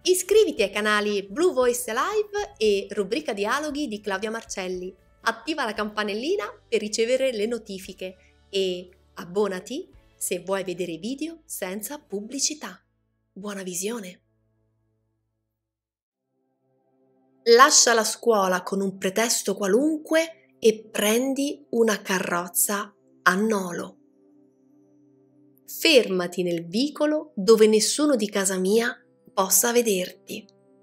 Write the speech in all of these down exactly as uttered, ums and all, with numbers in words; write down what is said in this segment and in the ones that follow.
Iscriviti ai canali Blue Voice Live e Rubrica Dialoghi di Claudia Marcelli. Attiva la campanellina per ricevere le notifiche e abbonati se vuoi vedere video senza pubblicità. Buona visione! Lascia la scuola con un pretesto qualunque e prendi una carrozza a Nolo. Fermati nel vicolo dove nessuno di casa mia possa vederti.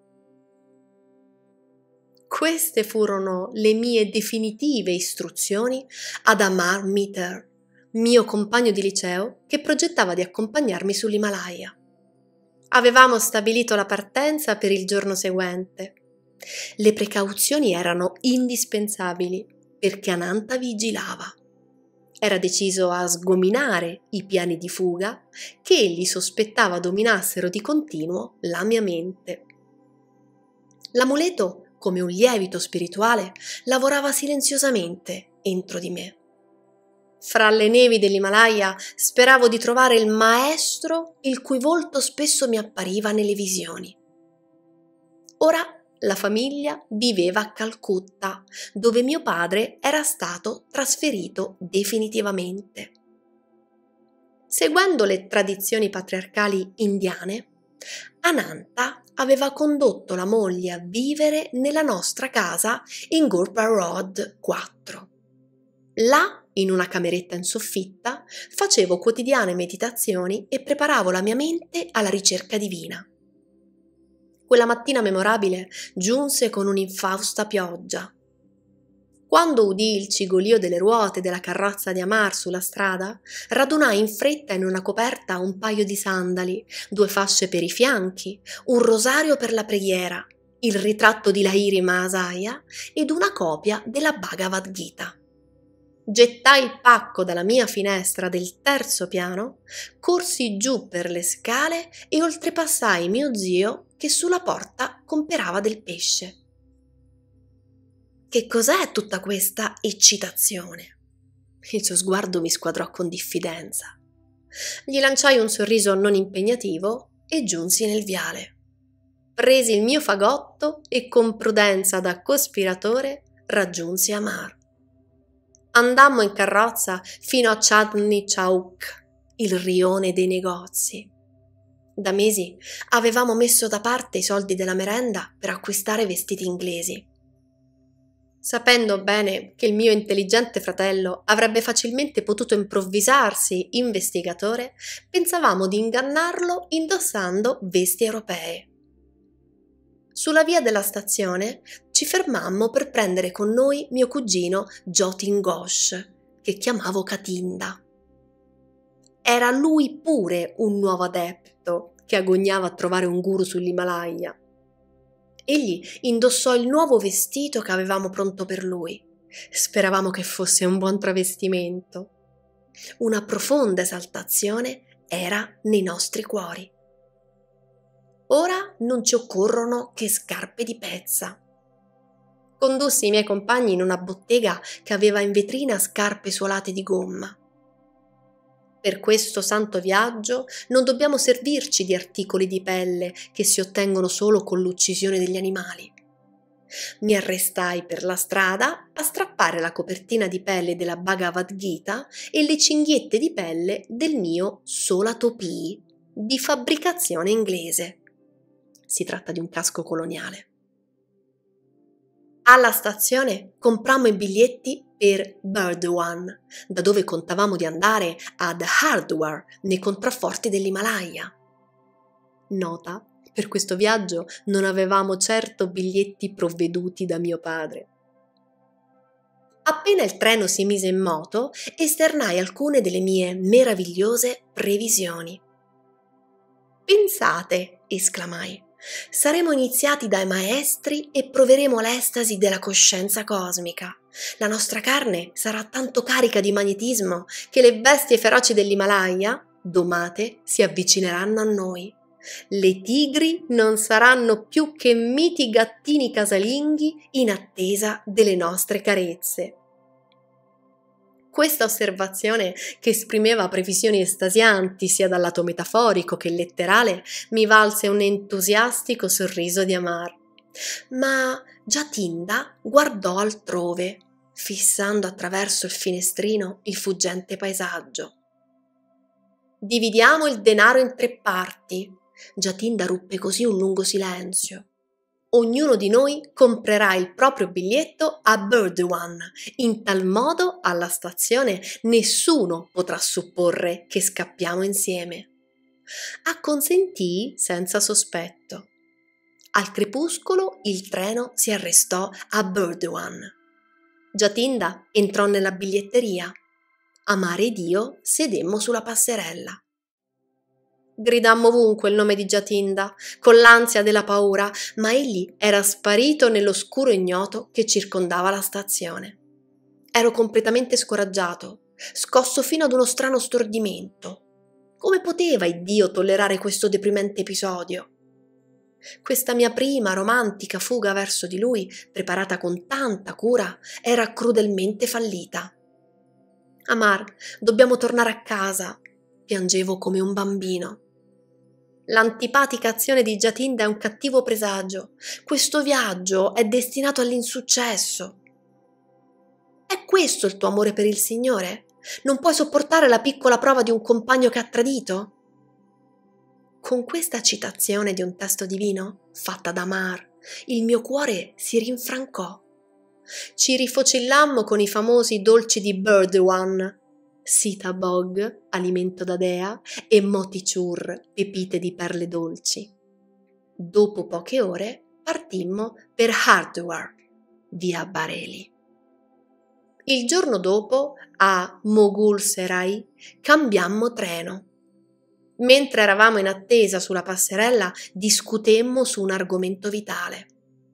Queste furono le mie definitive istruzioni ad Amar Mitter, mio compagno di liceo che progettava di accompagnarmi sull'Himalaya. Avevamo stabilito la partenza per il giorno seguente. Le precauzioni erano indispensabili perché Ananta vigilava. Era deciso a sgominare i piani di fuga che egli sospettava dominassero di continuo la mia mente. L'amuleto, come un lievito spirituale, lavorava silenziosamente entro di me. Fra le nevi dell'Himalaya speravo di trovare il maestro il cui volto spesso mi appariva nelle visioni. Ora la famiglia viveva a Calcutta, dove mio padre era stato trasferito definitivamente. Seguendo le tradizioni patriarcali indiane, Ananta aveva condotto la moglie a vivere nella nostra casa in Gurpar Road quattro. Là, in una cameretta in soffitta, facevo quotidiane meditazioni e preparavo la mia mente alla ricerca divina. Quella mattina memorabile giunse con un'infausta pioggia. Quando udii il cigolio delle ruote della carrozza di Amar sulla strada, radunai in fretta in una coperta un paio di sandali, due fasce per i fianchi, un rosario per la preghiera, il ritratto di Lahiri Mahasaya ed una copia della Bhagavad Gita. Gettai il pacco dalla mia finestra del terzo piano, corsi giù per le scale e oltrepassai mio zio che sulla porta comperava del pesce. Che cos'è tutta questa eccitazione? Il suo sguardo mi squadrò con diffidenza. Gli lanciai un sorriso non impegnativo e giunsi nel viale. Presi il mio fagotto e con prudenza da cospiratore raggiunsi Amar. Andammo in carrozza fino a Chandni Chowk, il rione dei negozi. Da mesi avevamo messo da parte i soldi della merenda per acquistare vestiti inglesi. Sapendo bene che il mio intelligente fratello avrebbe facilmente potuto improvvisarsi investigatore, pensavamo di ingannarlo indossando vesti europee. Sulla via della stazione ci fermammo per prendere con noi mio cugino Jotin Ghosh, che chiamavo Katinda. Era lui pure un nuovo adepto che agognava a trovare un guru sull'Himalaya. Egli indossò il nuovo vestito che avevamo pronto per lui. Speravamo che fosse un buon travestimento. Una profonda esaltazione era nei nostri cuori. Ora non ci occorrono che scarpe di pezza. Condussi i miei compagni in una bottega che aveva in vetrina scarpe suolate di gomma. Per questo santo viaggio non dobbiamo servirci di articoli di pelle che si ottengono solo con l'uccisione degli animali. Mi arrestai per la strada a strappare la copertina di pelle della Bhagavad Gita e le cinghiette di pelle del mio Solatopii, di fabbricazione inglese. Si tratta di un casco coloniale. Alla stazione comprammo i biglietti per Burdwan, da dove contavamo di andare ad Hardwar, nei contrafforti dell'Himalaya. Nota: per questo viaggio non avevamo certo biglietti provveduti da mio padre. Appena il treno si mise in moto, esternai alcune delle mie meravigliose previsioni. «Pensate», esclamai, «saremo iniziati dai maestri e proveremo l'estasi della coscienza cosmica. La nostra carne sarà tanto carica di magnetismo che le bestie feroci dell'Himalaya, domate, si avvicineranno a noi. Le tigri non saranno più che miti gattini casalinghi in attesa delle nostre carezze». Questa osservazione, che esprimeva previsioni estasianti sia dal lato metaforico che letterale, mi valse un entusiastico sorriso di Amar. Ma Giatinda guardò altrove, fissando attraverso il finestrino il fuggente paesaggio. «Dividiamo il denaro in tre parti», Giatinda ruppe così un lungo silenzio. «Ognuno di noi comprerà il proprio biglietto a Burdwan, in tal modo alla stazione nessuno potrà supporre che scappiamo insieme». Acconsentì senza sospetto. Al crepuscolo il treno si arrestò a Burdwan. Giatinda entrò nella biglietteria. Amar ed io sedemmo sulla passerella. Gridammo ovunque il nome di Giatinda, con l'ansia della paura, ma egli era sparito nell'oscuro ignoto che circondava la stazione. Ero completamente scoraggiato, scosso fino ad uno strano stordimento. Come poteva Iddio tollerare questo deprimente episodio? Questa mia prima romantica fuga verso di lui, preparata con tanta cura, era crudelmente fallita. «Amar, dobbiamo tornare a casa», piangevo come un bambino. «L'antipatica azione di Giatinda è un cattivo presagio. Questo viaggio è destinato all'insuccesso». «È questo il tuo amore per il Signore? Non puoi sopportare la piccola prova di un compagno che ha tradito?» Con questa citazione di un testo divino, fatta da Amar, il mio cuore si rinfrancò. Ci rifocillammo con i famosi dolci di Burdwan, Sitabog, alimento da dea, e Motichur, pepite di perle dolci. Dopo poche ore partimmo per Hardwar, via Bareli. Il giorno dopo, a Mogulserai, cambiammo treno. Mentre eravamo in attesa sulla passerella, discutemmo su un argomento vitale.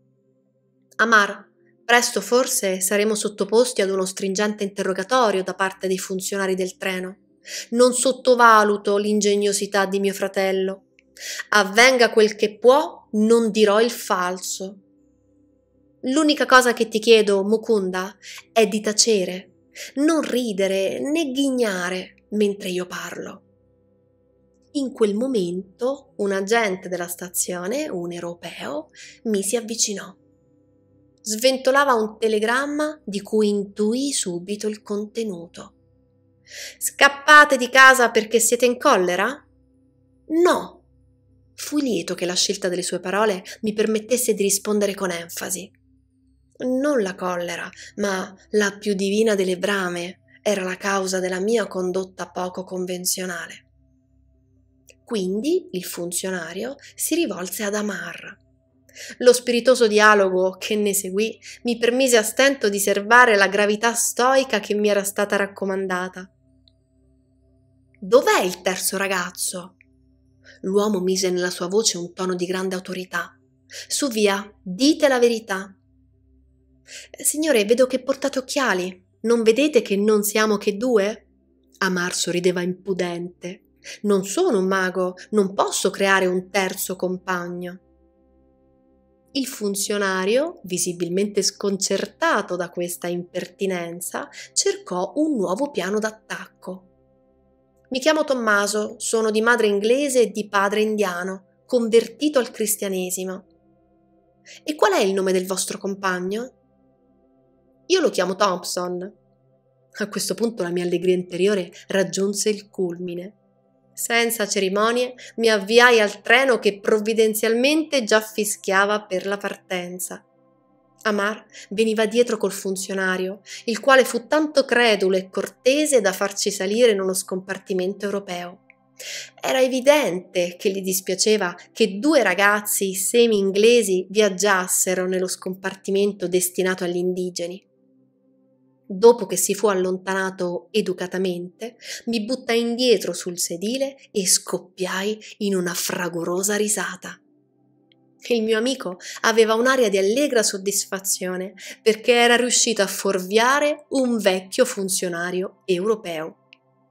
«Amar, presto forse saremo sottoposti ad uno stringente interrogatorio da parte dei funzionari del treno. Non sottovaluto l'ingegnosità di mio fratello. Avvenga quel che può, non dirò il falso. L'unica cosa che ti chiedo, Mukunda, è di tacere, non ridere né ghignare mentre io parlo». In quel momento un agente della stazione, un europeo, mi si avvicinò. Sventolava un telegramma di cui intuii subito il contenuto. «Scappate di casa perché siete in collera?» «No!» Fui lieto che la scelta delle sue parole mi permettesse di rispondere con enfasi. Non la collera, ma la più divina delle brame era la causa della mia condotta poco convenzionale. Quindi il funzionario si rivolse ad Amar. Lo spiritoso dialogo che ne seguì mi permise a stento di serbare la gravità stoica che mi era stata raccomandata. «Dov'è il terzo ragazzo?» L'uomo mise nella sua voce un tono di grande autorità. «Su via, dite la verità». «Signore, vedo che portate occhiali. Non vedete che non siamo che due?» Amar sorrideva impudente. «Non sono un mago, non posso creare un terzo compagno». Il funzionario, visibilmente sconcertato da questa impertinenza, cercò un nuovo piano d'attacco. «Mi chiamo Tommaso, sono di madre inglese e di padre indiano, convertito al cristianesimo». «E qual è il nome del vostro compagno?» «Io lo chiamo Thompson». A questo punto la mia allegria interiore raggiunse il culmine. Senza cerimonie mi avviai al treno che provvidenzialmente già fischiava per la partenza. Amar veniva dietro col funzionario, il quale fu tanto credulo e cortese da farci salire in uno scompartimento europeo. Era evidente che gli dispiaceva che due ragazzi semi-inglesi viaggiassero nello scompartimento destinato agli indigeni. Dopo che si fu allontanato educatamente, mi buttai indietro sul sedile e scoppiai in una fragorosa risata. Il mio amico aveva un'aria di allegra soddisfazione perché era riuscito a fuorviare un vecchio funzionario europeo.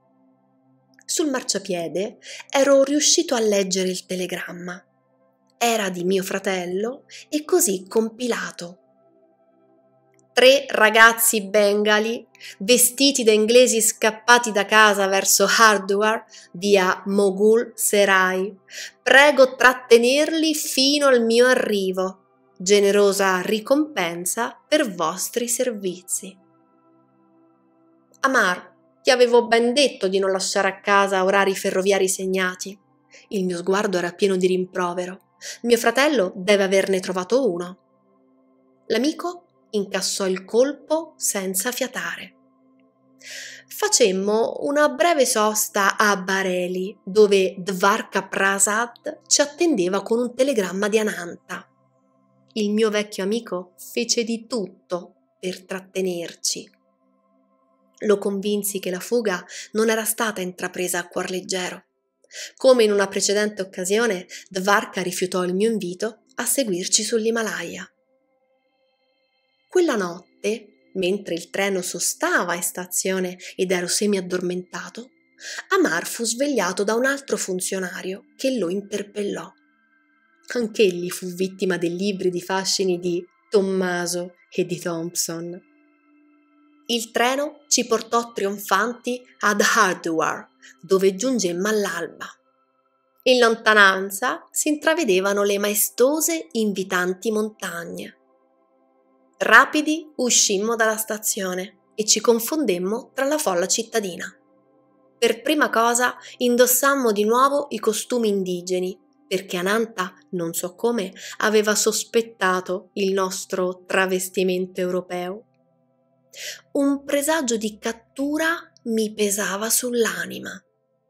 Sul marciapiede ero riuscito a leggere il telegramma. Era di mio fratello e così compilato. tre ragazzi bengali vestiti da inglesi scappati da casa verso Hardwar via Moghul Serai. Prego trattenerli fino al mio arrivo. Generosa ricompensa per vostri servizi. Amar, ti avevo ben detto di non lasciare a casa orari ferroviari segnati. Il mio sguardo era pieno di rimprovero. Mio fratello deve averne trovato uno. L'amico incassò il colpo senza fiatare. Facemmo una breve sosta a Bareilly, dove Dvarka Prasad ci attendeva con un telegramma di Ananta. Il mio vecchio amico fece di tutto per trattenerci. Lo convinsi che la fuga non era stata intrapresa a cuor leggero. Come in una precedente occasione, Dvarka rifiutò il mio invito a seguirci sull'Himalaya. Quella notte, mentre il treno sostava in stazione ed ero semi-addormentato, Amar fu svegliato da un altro funzionario che lo interpellò. Anch'egli fu vittima degli ibridi fascini di Tommaso e di Thompson. Il treno ci portò trionfanti ad Hardwar, dove giungemmo all'alba. In lontananza si intravedevano le maestose, invitanti montagne. Rapidi uscimmo dalla stazione e ci confondemmo tra la folla cittadina. Per prima cosa indossammo di nuovo i costumi indigeni, perché Ananta, non so come, aveva sospettato il nostro travestimento europeo. Un presagio di cattura mi pesava sull'anima.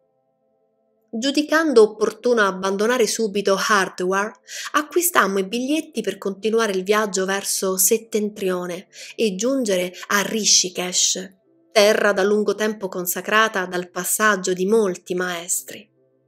Giudicando opportuno abbandonare subito Hardwar, acquistammo i biglietti per continuare il viaggio verso settentrione e giungere a Rishikesh, terra da lungo tempo consacrata dal passaggio di molti maestri.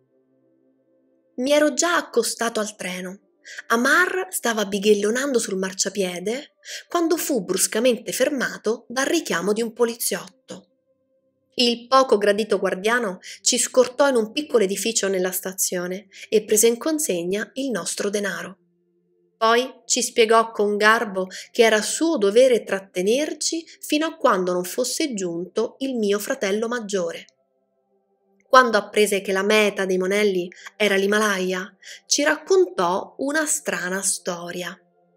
Mi ero già accostato al treno. Amar stava bighellonando sul marciapiede quando fu bruscamente fermato dal richiamo di un poliziotto. Il poco gradito guardiano ci scortò in un piccolo edificio nella stazione e prese in consegna il nostro denaro. Poi ci spiegò con garbo che era suo dovere trattenerci fino a quando non fosse giunto il mio fratello maggiore. Quando apprese che la meta dei monelli era l'Himalaya, ci raccontò una strana storia.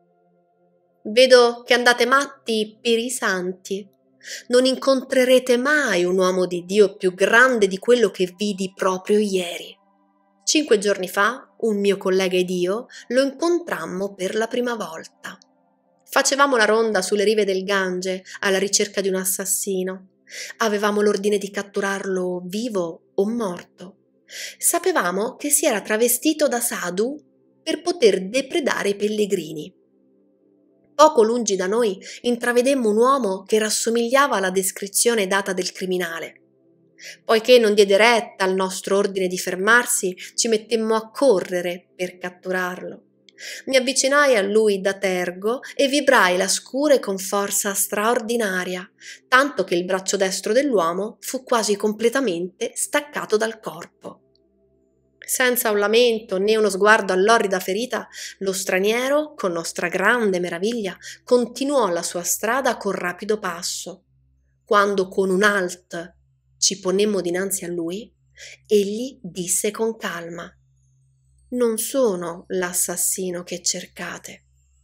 «Vedo che andate matti per i santi. Non incontrerete mai un uomo di Dio più grande di quello che vidi proprio ieri. Cinque giorni fa, un mio collega ed io lo incontrammo per la prima volta. Facevamo la ronda sulle rive del Gange alla ricerca di un assassino. Avevamo l'ordine di catturarlo vivo o morto. Sapevamo che si era travestito da sadhu per poter depredare i pellegrini. Poco lungi da noi intravedemmo un uomo che rassomigliava alla descrizione data del criminale. Poiché non diede retta al nostro ordine di fermarsi, ci mettemmo a correre per catturarlo. Mi avvicinai a lui da tergo e vibrai la scure con forza straordinaria, tanto che il braccio destro dell'uomo fu quasi completamente staccato dal corpo. Senza un lamento né uno sguardo all'orrida ferita, lo straniero, con nostra grande meraviglia, continuò la sua strada con rapido passo. Quando con un halt ci ponemmo dinanzi a lui, egli disse con calma: «Non sono l'assassino che cercate».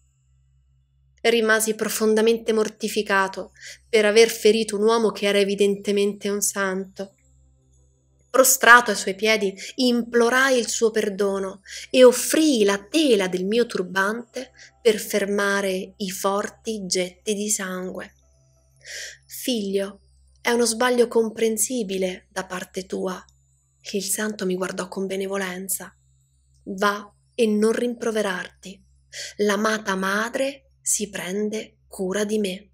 Rimasi profondamente mortificato per aver ferito un uomo che era evidentemente un santo. Prostrato ai suoi piedi, implorai il suo perdono e offrii la tela del mio turbante per fermare i forti getti di sangue. «Figlio, è uno sbaglio comprensibile da parte tua». Il santo mi guardò con benevolenza. «Va e non rimproverarti. L'amata madre si prende cura di me».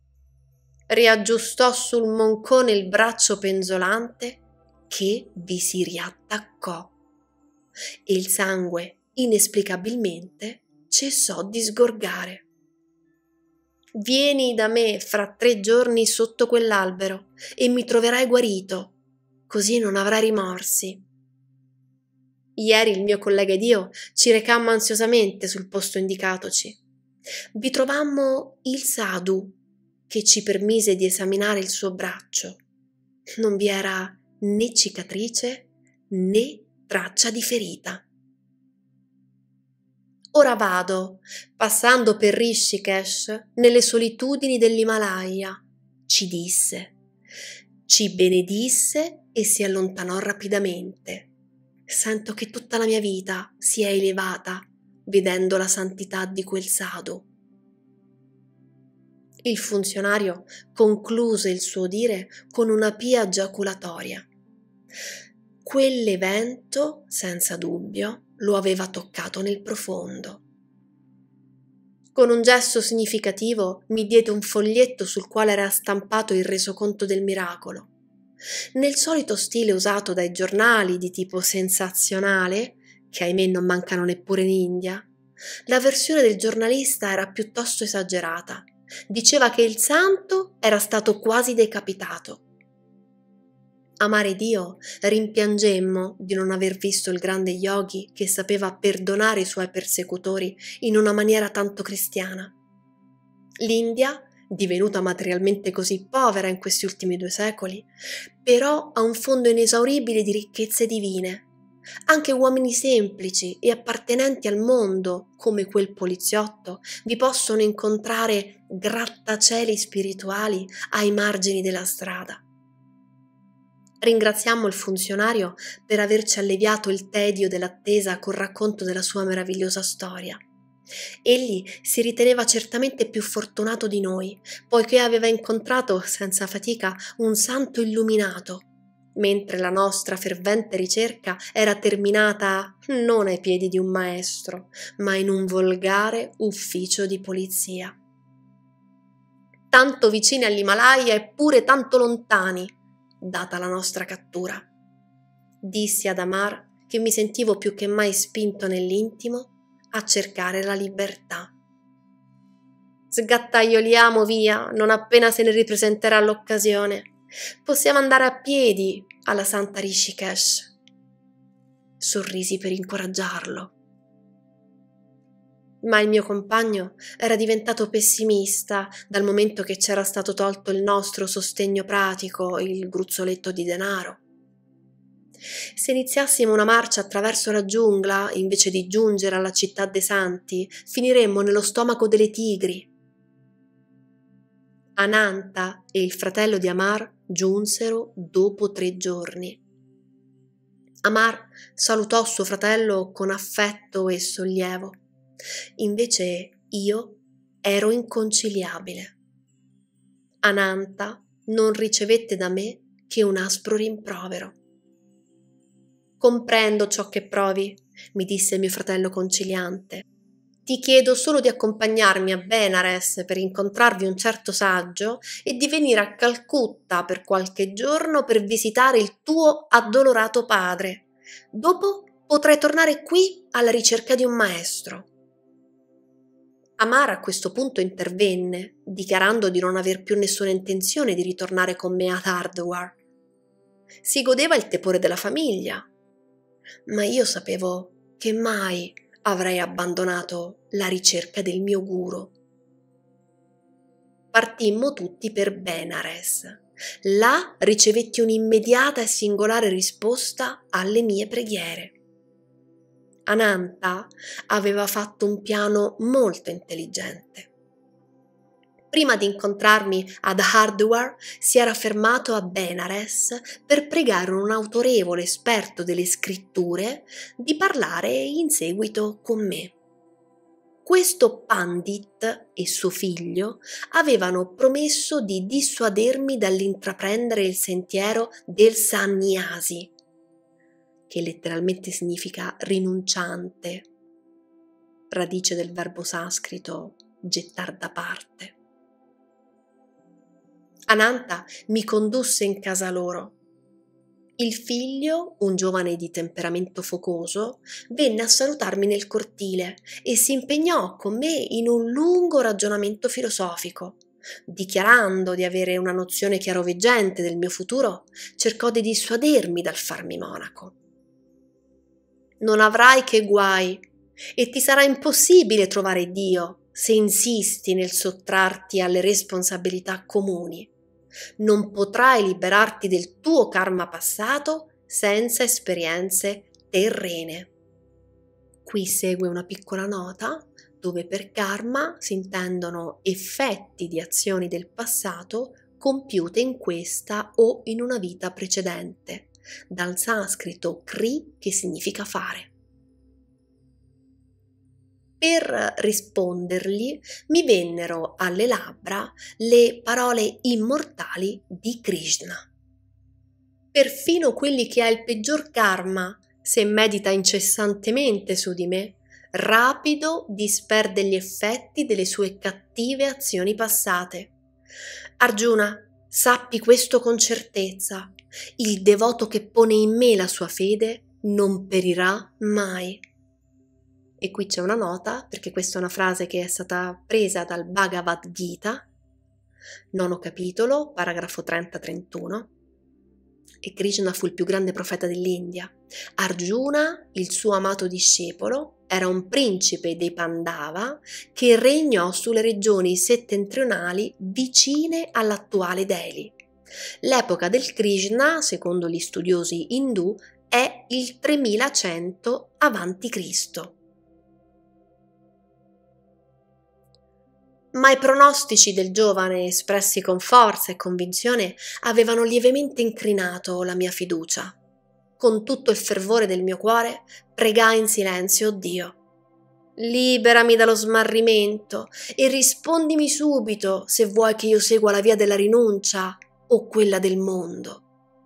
Riaggiustò sul moncone il braccio penzolante che vi si riattaccò e il sangue inesplicabilmente cessò di sgorgare. «Vieni da me fra tre giorni sotto quell'albero e mi troverai guarito, così non avrai rimorsi». Ieri il mio collega ed io ci recammo ansiosamente sul posto indicatoci. Vi trovammo il sadhu, che ci permise di esaminare il suo braccio. Non vi era né cicatrice né traccia di ferita. Ora vado, passando per Rishikesh, nelle solitudini dell'Himalaya, ci disse, ci benedisse e si allontanò rapidamente. Sento che tutta la mia vita si è elevata vedendo la santità di quel sadhu. Il funzionario concluse il suo dire con una pia giaculatoria. Quell'evento, senza dubbio, lo aveva toccato nel profondo. Con un gesto significativo mi diede un foglietto sul quale era stampato il resoconto del miracolo. Nel solito stile usato dai giornali di tipo sensazionale, che ahimè non mancano neppure in India, la versione del giornalista era piuttosto esagerata. Diceva che il santo era stato quasi decapitato. Amare Dio, rimpiangemmo di non aver visto il grande yogi che sapeva perdonare i suoi persecutori in una maniera tanto cristiana. L'India, divenuta materialmente così povera in questi ultimi due secoli, però ha un fondo inesauribile di ricchezze divine. Anche uomini semplici e appartenenti al mondo, come quel poliziotto, vi possono incontrare grattacieli spirituali ai margini della strada. Ringraziamo il funzionario per averci alleviato il tedio dell'attesa col racconto della sua meravigliosa storia. Egli si riteneva certamente più fortunato di noi, poiché aveva incontrato senza fatica un santo illuminato, mentre la nostra fervente ricerca era terminata non ai piedi di un maestro, ma in un volgare ufficio di polizia. Tanto vicini all'Himalaya eppure tanto lontani, data la nostra cattura. Dissi ad Amar che mi sentivo più che mai spinto nell'intimo a cercare la libertà. Sgattaioliamo via, non appena se ne ripresenterà l'occasione. Possiamo andare a piedi alla Santa Rishikesh. Sorrisi per incoraggiarlo. Ma il mio compagno era diventato pessimista dal momento che c'era stato tolto il nostro sostegno pratico, il gruzzoletto di denaro. Se iniziassimo una marcia attraverso la giungla, invece di giungere alla città dei santi, finiremmo nello stomaco delle tigri. Ananta e il fratello di Amar giunsero dopo tre giorni. Amar salutò suo fratello con affetto e sollievo. Invece io ero inconciliabile. Ananta non ricevette da me che un aspro rimprovero. Comprendo ciò che provi, mi disse mio fratello conciliante. Ti chiedo solo di accompagnarmi a Benares per incontrarvi un certo saggio e di venire a Calcutta per qualche giorno per visitare il tuo addolorato padre. Dopo potrai tornare qui alla ricerca di un maestro. Amar a questo punto intervenne, dichiarando di non aver più nessuna intenzione di ritornare con me ad Hardwar. Si godeva il tepore della famiglia, ma io sapevo che mai avrei abbandonato la ricerca del mio guru. Partimmo tutti per Benares. Là ricevetti un'immediata e singolare risposta alle mie preghiere. Ananta aveva fatto un piano molto intelligente. Prima di incontrarmi ad Hardwar si era fermato a Benares per pregare un autorevole esperto delle scritture di parlare in seguito con me. Questo Pandit e suo figlio avevano promesso di dissuadermi dall'intraprendere il sentiero del sannyasi, che letteralmente significa rinunciante, radice del verbo sanscrito gettar da parte. Ananta mi condusse in casa loro. Il figlio, un giovane di temperamento focoso, venne a salutarmi nel cortile e si impegnò con me in un lungo ragionamento filosofico. Dichiarando di avere una nozione chiaroveggente del mio futuro, cercò di dissuadermi dal farmi monaco. Non avrai che guai e ti sarà impossibile trovare Dio, se insisti nel sottrarti alle responsabilità comuni. Non potrai liberarti del tuo karma passato senza esperienze terrene. Qui segue una piccola nota dove per karma si intendono effetti di azioni del passato compiute in questa o in una vita precedente, dal sanscrito kri che significa fare. Per rispondergli mi vennero alle labbra le parole immortali di Krishna. Perfino quelli che ha il peggior karma, se medita incessantemente su di me, rapido disperde gli effetti delle sue cattive azioni passate. Arjuna, sappi questo con certezza: il devoto che pone in me la sua fede non perirà mai. E qui c'è una nota, perché questa è una frase che è stata presa dal Bhagavad Gita, nono capitolo, paragrafo trenta trentuno. E Krishna fu il più grande profeta dell'India. Arjuna, il suo amato discepolo, era un principe dei Pandava che regnò sulle regioni settentrionali vicine all'attuale Delhi. L'epoca del Krishna, secondo gli studiosi indù, è il tremilacento avanti Cristo. Ma i pronostici del giovane, espressi con forza e convinzione, avevano lievemente incrinato la mia fiducia. Con tutto il fervore del mio cuore, pregai in silenzio Dio. Liberami dallo smarrimento e rispondimi subito se vuoi che io segua la via della rinuncia o quella del mondo.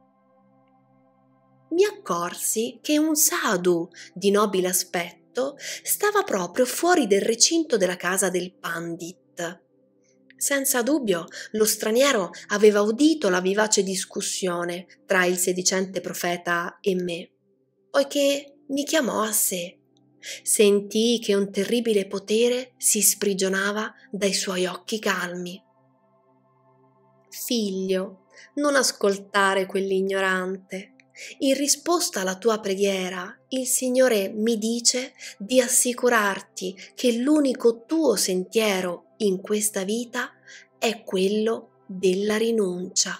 Mi accorsi che un sadhu di nobile aspetto stava proprio fuori del recinto della casa del Pandit. Senza dubbio, lo straniero aveva udito la vivace discussione tra il sedicente profeta e me, poiché mi chiamò a sé. Sentii che un terribile potere si sprigionava dai suoi occhi calmi. Figlio, non ascoltare quell'ignorante. In risposta alla tua preghiera, il Signore mi dice di assicurarti che l'unico tuo sentiero in questa vita è quello della rinuncia.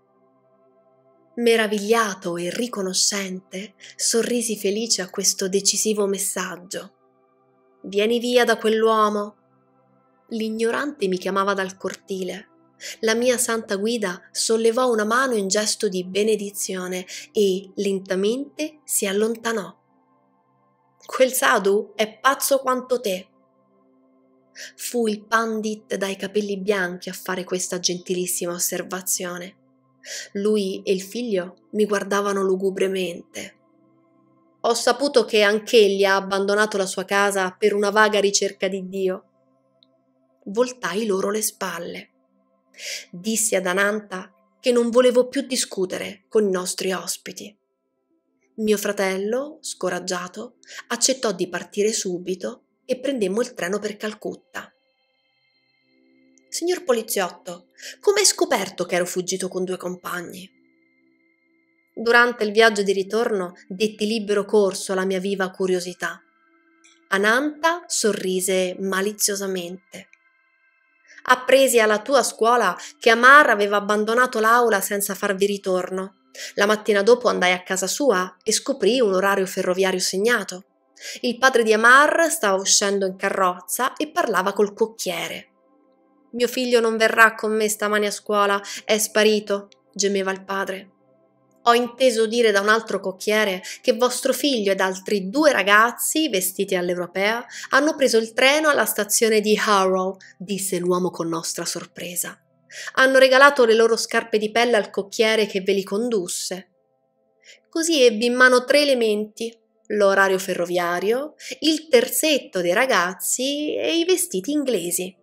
Meravigliato e riconoscente, sorrisi felice a questo decisivo messaggio. Vieni via da quell'uomo. L'ignorante mi chiamava dal cortile. La mia santa guida sollevò una mano in gesto di benedizione e lentamente si allontanò. Quel sadhu è pazzo quanto te. Fu il Pandit dai capelli bianchi a fare questa gentilissima osservazione. Lui e il figlio mi guardavano lugubremente. Ho saputo che anch'egli ha abbandonato la sua casa per una vaga ricerca di Dio. Voltai loro le spalle. Dissi ad Ananta che non volevo più discutere con i nostri ospiti. Mio fratello, scoraggiato, accettò di partire subito e prendemmo il treno per Calcutta. Signor poliziotto, come hai scoperto che ero fuggito con due compagni? Durante il viaggio di ritorno detti libero corso alla mia viva curiosità. Ananta sorrise maliziosamente. Appresi alla tua scuola che Amar aveva abbandonato l'aula senza farvi ritorno. La mattina dopo andai a casa sua e scoprì un orario ferroviario segnato. Il padre di Amar stava uscendo in carrozza e parlava col cocchiere. Mio figlio non verrà con me stamani a scuola, è sparito, gemeva il padre. Ho inteso dire da un altro cocchiere che vostro figlio ed altri due ragazzi, vestiti all'europea, hanno preso il treno alla stazione di Harrow, disse l'uomo con nostra sorpresa. Hanno regalato le loro scarpe di pelle al cocchiere che ve li condusse. Così ebbi in mano tre elementi: l'orario ferroviario, il terzetto dei ragazzi e i vestiti inglesi.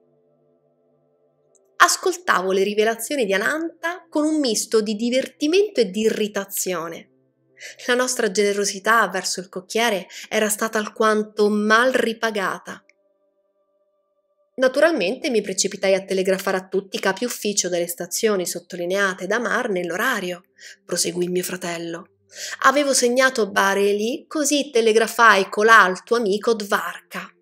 Ascoltavo le rivelazioni di Ananta con un misto di divertimento e di irritazione. La nostra generosità verso il cocchiere era stata alquanto mal ripagata. Naturalmente mi precipitai a telegrafare a tutti i capi ufficio delle stazioni sottolineate da Amar nell'orario, proseguì mio fratello. Avevo segnato Bareilly, così telegrafai colà al tuo amico Dvarka.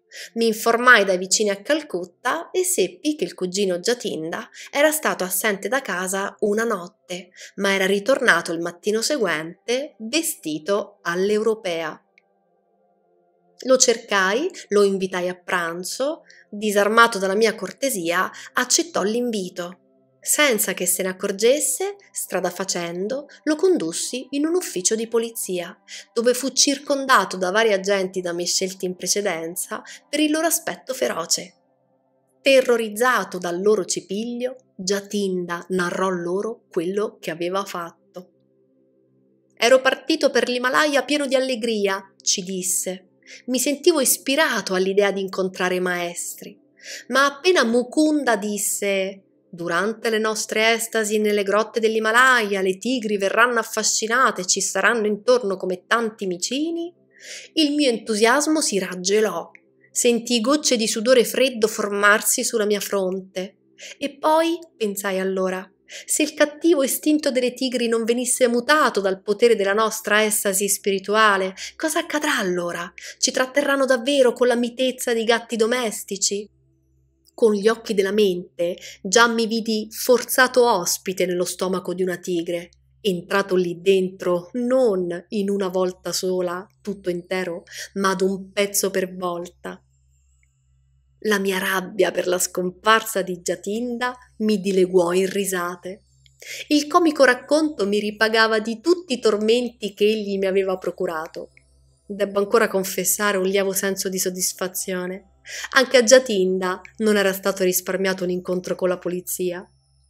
Mi informai dai vicini a Calcutta e seppi che il cugino Jatinda era stato assente da casa una notte, ma era ritornato il mattino seguente vestito all'europea. Lo cercai, lo invitai a pranzo, disarmato dalla mia cortesia, accettò l'invito. Senza che se ne accorgesse, strada facendo, lo condussi in un ufficio di polizia, dove fu circondato da vari agenti da me scelti in precedenza per il loro aspetto feroce. Terrorizzato dal loro cipiglio, Jatinda narrò loro quello che aveva fatto. Ero partito per l'Himalaya pieno di allegria, ci disse. Mi sentivo ispirato all'idea di incontrare i maestri, ma appena Mukunda disse «Durante le nostre estasi nelle grotte dell'Himalaya le tigri verranno affascinate e ci saranno intorno come tanti micini», il mio entusiasmo si raggelò. Sentii gocce di sudore freddo formarsi sulla mia fronte. E poi, pensai allora, se il cattivo istinto delle tigri non venisse mutato dal potere della nostra estasi spirituale, cosa accadrà allora? Ci tratterranno davvero con la mitezza dei gatti domestici? Con gli occhi della mente già mi vidi forzato ospite nello stomaco di una tigre, entrato lì dentro non in una volta sola, tutto intero, ma ad un pezzo per volta. La mia rabbia per la scomparsa di Jatinda mi dileguò in risate. Il comico racconto mi ripagava di tutti i tormenti che egli mi aveva procurato. Debbo ancora confessare un lieve senso di soddisfazione. Anche a Jatinda non era stato risparmiato un incontro con la polizia.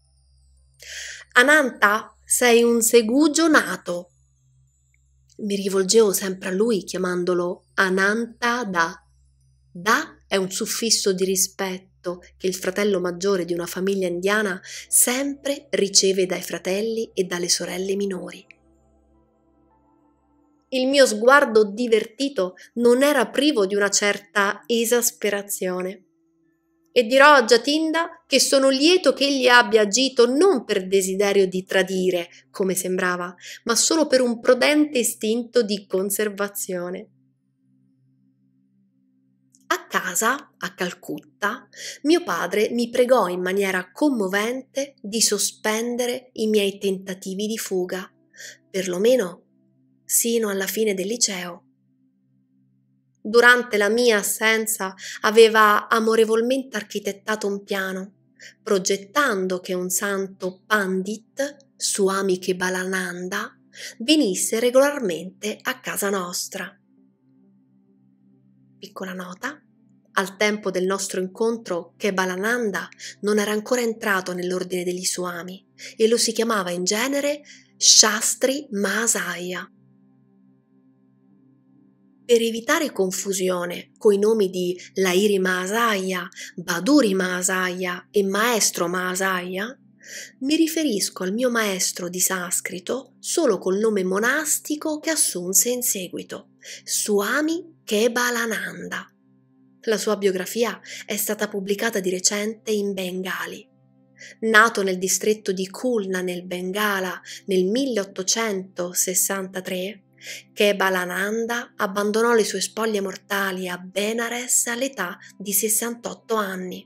«Ananta, sei un segugio nato!» Mi rivolgevo sempre a lui chiamandolo Ananta Da. Da è un suffisso di rispetto che il fratello maggiore di una famiglia indiana sempre riceve dai fratelli e dalle sorelle minori. Il mio sguardo divertito non era privo di una certa esasperazione. E dirò a Jatinda che sono lieto che egli abbia agito non per desiderio di tradire, come sembrava, ma solo per un prudente istinto di conservazione. A casa, a Calcutta, mio padre mi pregò in maniera commovente di sospendere i miei tentativi di fuga, perlomeno sino alla fine del liceo. Durante la mia assenza aveva amorevolmente architettato un piano, progettando che un santo Pandit, Swami Kebalananda, venisse regolarmente a casa nostra. Piccola nota: al tempo del nostro incontro Kebalananda non era ancora entrato nell'ordine degli Swami e lo si chiamava in genere Shastri Mahasaya. Per evitare confusione coi nomi di Lahiri Mahasaya, Bhaduri Mahasaya e Maestro Mahasaya, mi riferisco al mio maestro di sanscrito solo col nome monastico che assunse in seguito, Swami Kebalananda. La sua biografia è stata pubblicata di recente in bengali. Nato nel distretto di Khulna nel Bengala nel milleottocentosessantatré, Kebalananda abbandonò le sue spoglie mortali a Benares all'età di sessantotto anni.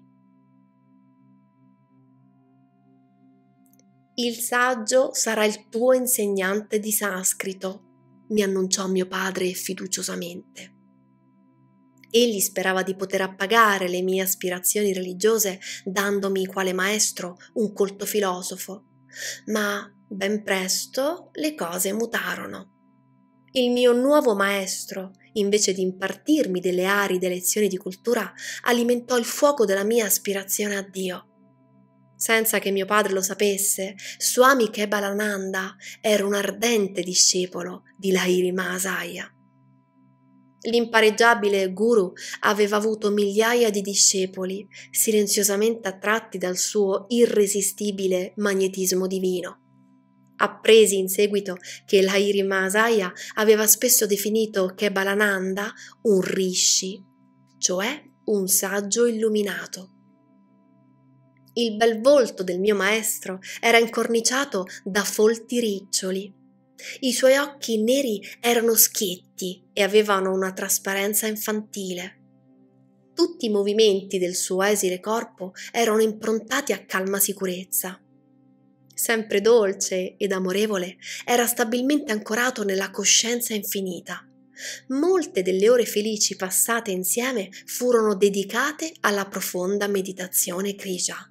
«Il saggio sarà il tuo insegnante di sanscrito», mi annunciò mio padre fiduciosamente. Egli sperava di poter appagare le mie aspirazioni religiose dandomi quale maestro un colto filosofo, ma ben presto le cose mutarono. Il mio nuovo maestro, invece di impartirmi delle aride lezioni di cultura, alimentò il fuoco della mia aspirazione a Dio. Senza che mio padre lo sapesse, Swami Kebalananda era un ardente discepolo di Lahiri Mahasaya. L'impareggiabile guru aveva avuto migliaia di discepoli, silenziosamente attratti dal suo irresistibile magnetismo divino. Appresi in seguito che Lahiri Mahasaya aveva spesso definito Kebalananda un rishi, cioè un saggio illuminato. Il bel volto del mio maestro era incorniciato da folti riccioli. I suoi occhi neri erano schietti e avevano una trasparenza infantile. Tutti i movimenti del suo esile corpo erano improntati a calma sicurezza. Sempre dolce ed amorevole, era stabilmente ancorato nella coscienza infinita. Molte delle ore felici passate insieme furono dedicate alla profonda meditazione kriya.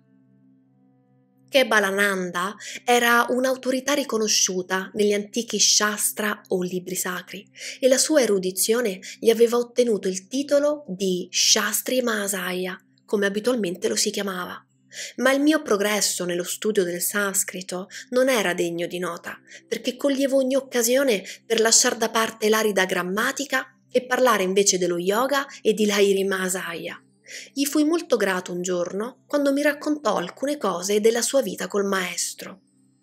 Kebalananda era un'autorità riconosciuta negli antichi shastra o libri sacri e la sua erudizione gli aveva ottenuto il titolo di Shastri Mahasaya, come abitualmente lo si chiamava. Ma il mio progresso nello studio del sanscrito non era degno di nota, perché coglievo ogni occasione per lasciar da parte l'arida grammatica e parlare invece dello yoga e di Lahiri Mahasaya. Gli fui molto grato un giorno quando mi raccontò alcune cose della sua vita col maestro.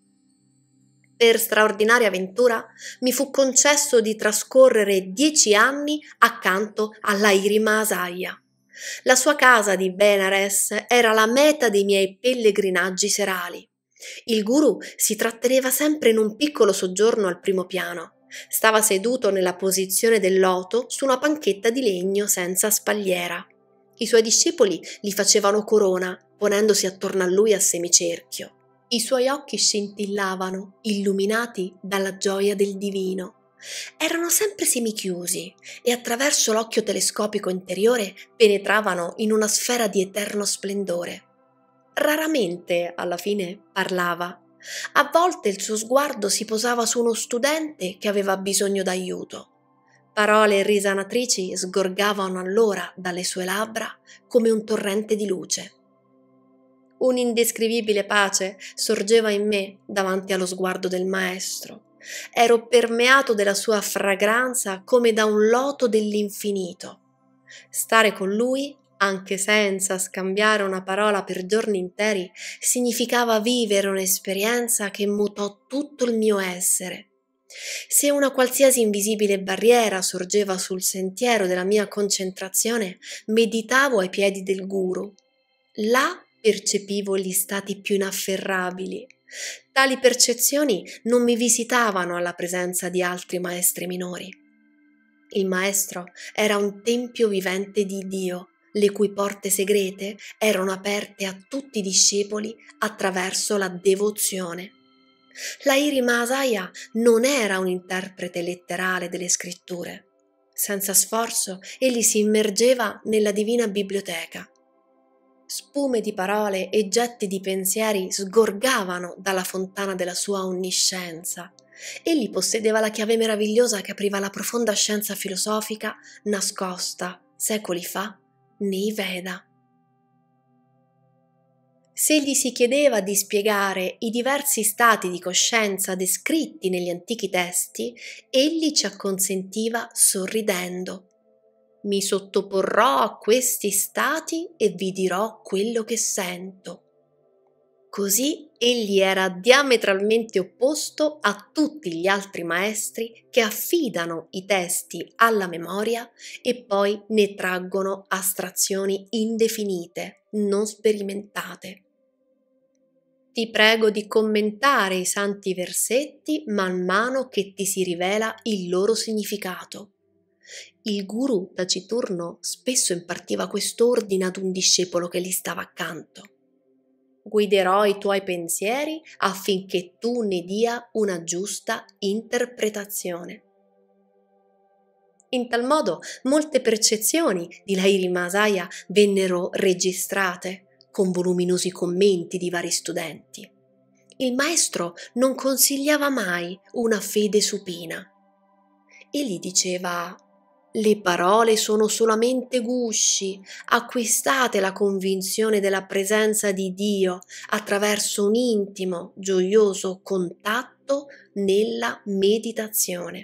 Per straordinaria avventura mi fu concesso di trascorrere dieci anni accanto a Lahiri Mahasaya. La sua casa di Benares era la meta dei miei pellegrinaggi serali. Il guru si tratteneva sempre in un piccolo soggiorno al primo piano. Stava seduto nella posizione del loto su una panchetta di legno senza spalliera. I suoi discepoli gli facevano corona, ponendosi attorno a lui a semicerchio. I suoi occhi scintillavano, illuminati dalla gioia del divino. Erano sempre semichiusi e attraverso l'occhio telescopico interiore penetravano in una sfera di eterno splendore. Raramente, alla fine, parlava. A volte il suo sguardo si posava su uno studente che aveva bisogno d'aiuto. Parole risanatrici sgorgavano allora dalle sue labbra come un torrente di luce. Un'indescrivibile pace sorgeva in me davanti allo sguardo del maestro. Ero permeato della sua fragranza come da un loto dell'infinito. Stare con lui, anche senza scambiare una parola per giorni interi, significava vivere un'esperienza che mutò tutto il mio essere. Se una qualsiasi invisibile barriera sorgeva sul sentiero della mia concentrazione, meditavo ai piedi del guru. Là percepivo gli stati più inafferrabili. Tali percezioni non mi visitavano alla presenza di altri maestri minori. Il maestro era un tempio vivente di Dio, le cui porte segrete erano aperte a tutti i discepoli attraverso la devozione. Lahiri Mahasaya non era un interprete letterale delle scritture. Senza sforzo, egli si immergeva nella divina biblioteca. Spume di parole e getti di pensieri sgorgavano dalla fontana della sua onniscienza. Egli possedeva la chiave meravigliosa che apriva la profonda scienza filosofica nascosta secoli fa nei Veda. Se gli si chiedeva di spiegare i diversi stati di coscienza descritti negli antichi testi, egli ci acconsentiva sorridendo. Mi sottoporrò a questi stati e vi dirò quello che sento. Così egli era diametralmente opposto a tutti gli altri maestri che affidano i testi alla memoria e poi ne traggono astrazioni indefinite, non sperimentate. Ti prego di commentare i santi versetti man mano che ti si rivela il loro significato. Il guru taciturno spesso impartiva quest'ordine ad un discepolo che gli stava accanto. Guiderò i tuoi pensieri affinché tu ne dia una giusta interpretazione. In tal modo molte percezioni di Lahiri Mahasaya vennero registrate con voluminosi commenti di vari studenti. Il maestro non consigliava mai una fede supina. Egli diceva: le parole sono solamente gusci, acquistate la convinzione della presenza di Dio attraverso un intimo, gioioso contatto nella meditazione.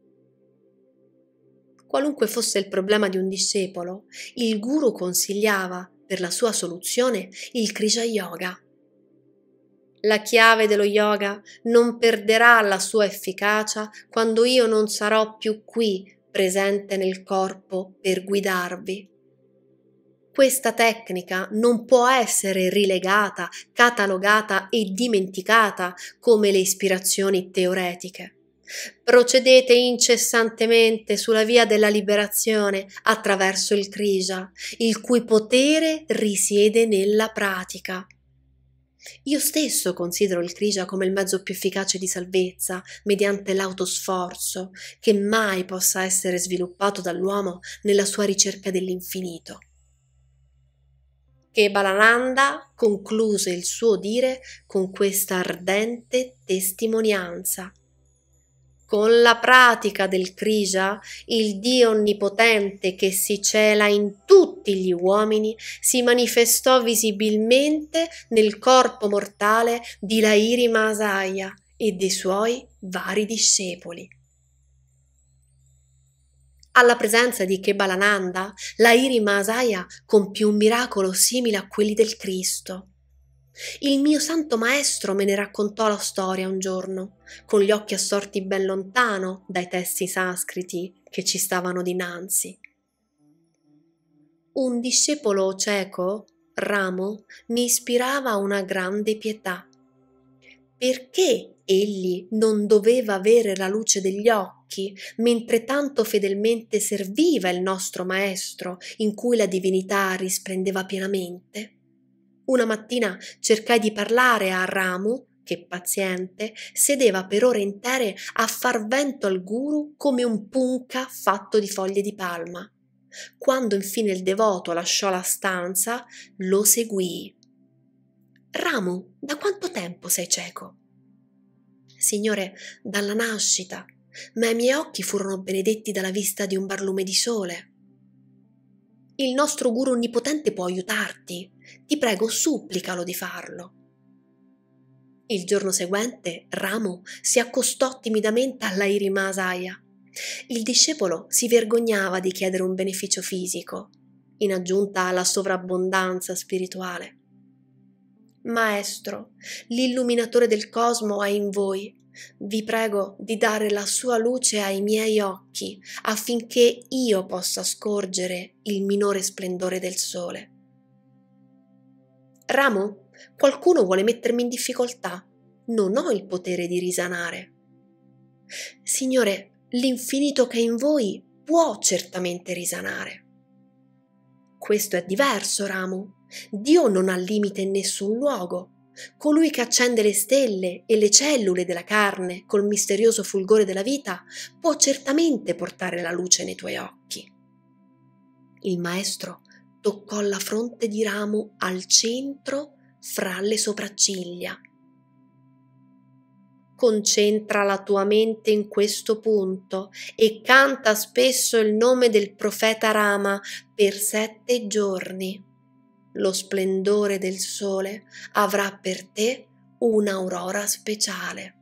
Qualunque fosse il problema di un discepolo, il guru consigliava per la sua soluzione il Kriya Yoga. La chiave dello yoga non perderà la sua efficacia quando io non sarò più qui presente nel corpo per guidarvi. Questa tecnica non può essere rilegata, catalogata e dimenticata come le ispirazioni teoretiche. Procedete incessantemente sulla via della liberazione attraverso il Krija, il cui potere risiede nella pratica. Io stesso considero il Krija come il mezzo più efficace di salvezza mediante l'autosforzo che mai possa essere sviluppato dall'uomo nella sua ricerca dell'infinito. Kebalananda concluse il suo dire con questa ardente testimonianza. Con la pratica del Krija, il Dio onnipotente che si cela in tutti gli uomini si manifestò visibilmente nel corpo mortale di Lahiri Mahasaya e dei suoi vari discepoli. Alla presenza di Kebalananda, Lahiri Mahasaya compì un miracolo simile a quelli del Cristo. Il mio santo maestro me ne raccontò la storia un giorno, con gli occhi assorti ben lontano dai testi sanscriti che ci stavano dinanzi. Un discepolo cieco, Ramo, mi ispirava una grande pietà. Perché egli non doveva avere la luce degli occhi, mentre tanto fedelmente serviva il nostro maestro, in cui la divinità risplendeva pienamente? Una mattina cercai di parlare a Ramu, che paziente sedeva per ore intere a far vento al guru come un punka fatto di foglie di palma. Quando infine il devoto lasciò la stanza, lo seguii. Ramu, da quanto tempo sei cieco? Signore, dalla nascita, ma i miei occhi furono benedetti dalla vista di un barlume di sole. Il nostro guru onnipotente può aiutarti. Ti prego, supplicalo di farlo. Il giorno seguente, Ramu si accostò timidamente a Lahiri Mahasaya. Il discepolo si vergognava di chiedere un beneficio fisico, in aggiunta alla sovrabbondanza spirituale. Maestro, l'illuminatore del cosmo è in voi. Vi prego di dare la sua luce ai miei occhi affinché io possa scorgere il minore splendore del sole. Ramu, qualcuno vuole mettermi in difficoltà. Non ho il potere di risanare. Signore, l'infinito che è in voi può certamente risanare. Questo è diverso, Ramu. Dio non ha limite in nessun luogo. Colui che accende le stelle e le cellule della carne col misterioso fulgore della vita può certamente portare la luce nei tuoi occhi. Il maestro toccò la fronte di Ramu al centro fra le sopracciglia. Concentra la tua mente in questo punto e canta spesso il nome del profeta Rama per sette giorni. Lo splendore del sole avrà per te un'aurora speciale.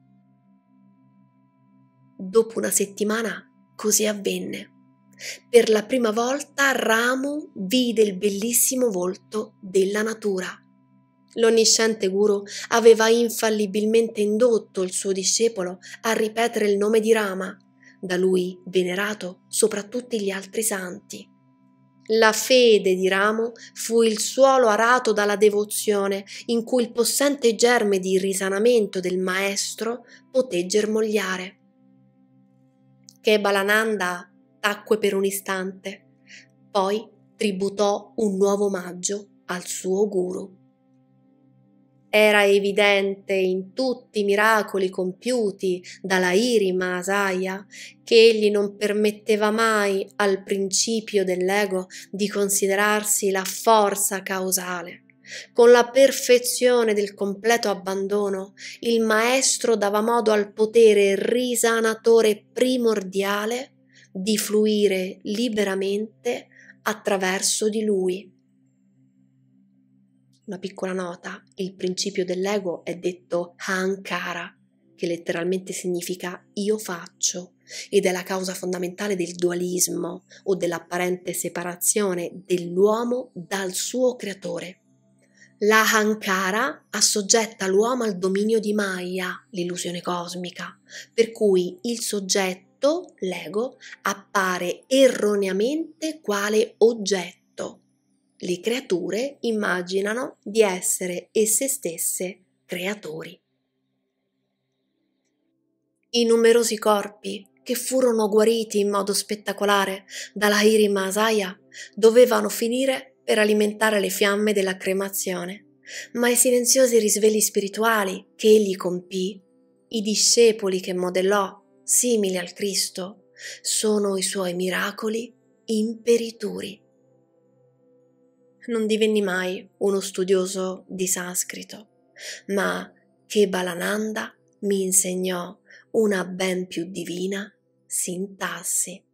Dopo una settimana così avvenne. Per la prima volta Ramu vide il bellissimo volto della natura. L'onnisciente guru aveva infallibilmente indotto il suo discepolo a ripetere il nome di Rama, da lui venerato sopra tutti gli altri santi. La fede di Ramu fu il suolo arato dalla devozione in cui il possente germe di risanamento del maestro poté germogliare. Kebalananda tacque per un istante, poi tributò un nuovo omaggio al suo guru. Era evidente in tutti i miracoli compiuti da Lahiri Mahasaya che egli non permetteva mai al principio dell'ego di considerarsi la forza causale. Con la perfezione del completo abbandono, il maestro dava modo al potere risanatore primordiale di fluire liberamente attraverso di lui. Una piccola nota, il principio dell'ego è detto Ahankara, che letteralmente significa io faccio, ed è la causa fondamentale del dualismo o dell'apparente separazione dell'uomo dal suo creatore. L'Ahankara assoggetta l'uomo al dominio di Maya, l'illusione cosmica, per cui il soggetto, l'ego, appare erroneamente quale oggetto. Le creature immaginano di essere esse stesse creatori. I numerosi corpi che furono guariti in modo spettacolare dalla Hiri Mahasaya dovevano finire per alimentare le fiamme della cremazione, ma i silenziosi risvegli spirituali che egli compì, i discepoli che modellò, simili al Cristo, sono i suoi miracoli imperituri. Non divenni mai uno studioso di sanscrito, ma Kebalananda mi insegnò una ben più divina sintassi.